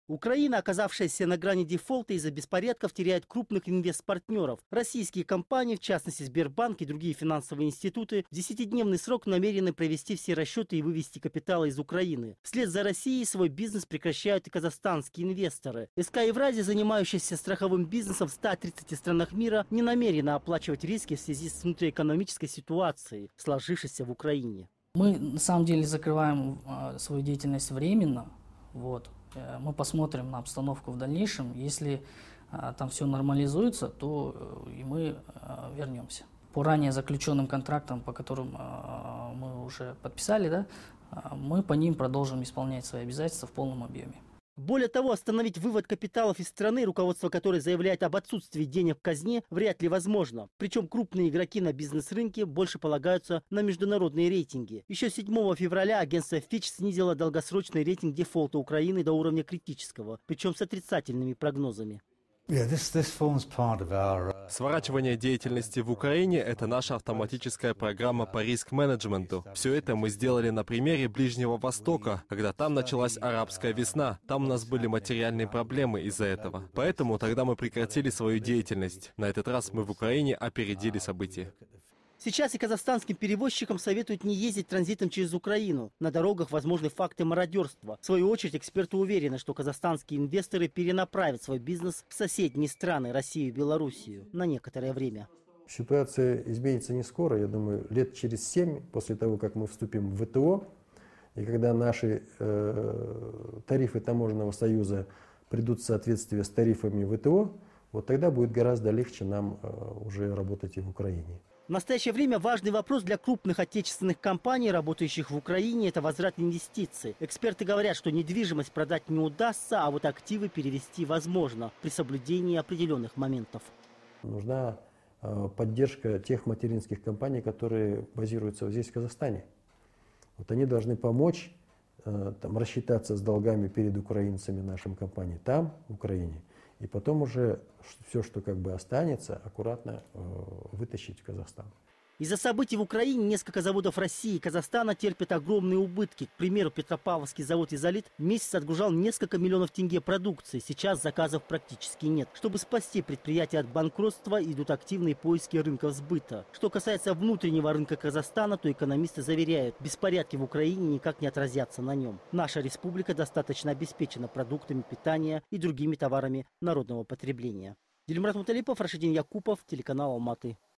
Украина, оказавшаяся на грани дефолта из-за беспорядков, теряет крупных инвестпартнеров. Российские компании, в частности Сбербанк и другие финансовые институты, в 10-дневный срок намерены провести все расчеты и вывести капиталы из Украины. Вслед за Россией свой бизнес прекращают и казахстанские инвесторы. СК Евразия, занимающаяся страховым бизнесом в 130 странах мира, не намерена оплачивать риски в связи с внутриэкономической ситуацией, сложившейся в Украине. Мы на самом деле закрываем свою деятельность временно. Мы посмотрим на обстановку в дальнейшем. Если там все нормализуется, то и мы вернемся. По ранее заключенным контрактам, по которым мы уже подписали, мы по ним продолжим исполнять свои обязательства в полном объеме. Более того, остановить вывод капиталов из страны, руководство которой заявляет об отсутствии денег в казне, вряд ли возможно. Причем крупные игроки на бизнес-рынке больше полагаются на международные рейтинги. Еще 7 февраля агентство Fitch снизило долгосрочный рейтинг дефолта Украины до уровня критического, причем с отрицательными прогнозами. Сворачивание деятельности в Украине – это наша автоматическая программа по риск-менеджменту. Все это мы сделали на примере Ближнего Востока, когда там началась арабская весна. Там у нас были материальные проблемы из-за этого. Поэтому тогда мы прекратили свою деятельность. На этот раз мы в Украине опередили события. Сейчас и казахстанским перевозчикам советуют не ездить транзитом через Украину. На дорогах возможны факты мародерства. В свою очередь, эксперты уверены, что казахстанские инвесторы перенаправят свой бизнес в соседние страны, Россию и Белоруссию, на некоторое время. Ситуация изменится не скоро, я думаю, лет через 7, после того, как мы вступим в ВТО, и когда наши тарифы Таможенного союза придут в соответствие с тарифами ВТО, вот тогда будет гораздо легче нам уже работать и в Украине. В настоящее время важный вопрос для крупных отечественных компаний, работающих в Украине, это возврат инвестиций. Эксперты говорят, что недвижимость продать не удастся, а вот активы перевести возможно при соблюдении определенных моментов. Нужна поддержка тех материнских компаний, которые базируются здесь, в Казахстане. Вот они должны помочь рассчитаться с долгами перед украинцами нашим компаниям там, в Украине. И потом уже все, что останется, аккуратно вытащить в Казахстан. Из-за событий в Украине несколько заводов России и Казахстана терпят огромные убытки. К примеру, Петропавловский завод «Изолит» в месяц отгружал несколько миллионов тенге продукции. Сейчас заказов практически нет. Чтобы спасти предприятие от банкротства, идут активные поиски рынков сбыта. Что касается внутреннего рынка Казахстана, то экономисты заверяют, беспорядки в Украине никак не отразятся на нем. Наша республика достаточно обеспечена продуктами питания и другими товарами народного потребления. Дильмурат Муталипов, Рашидин Якупов, телеканал Алматы.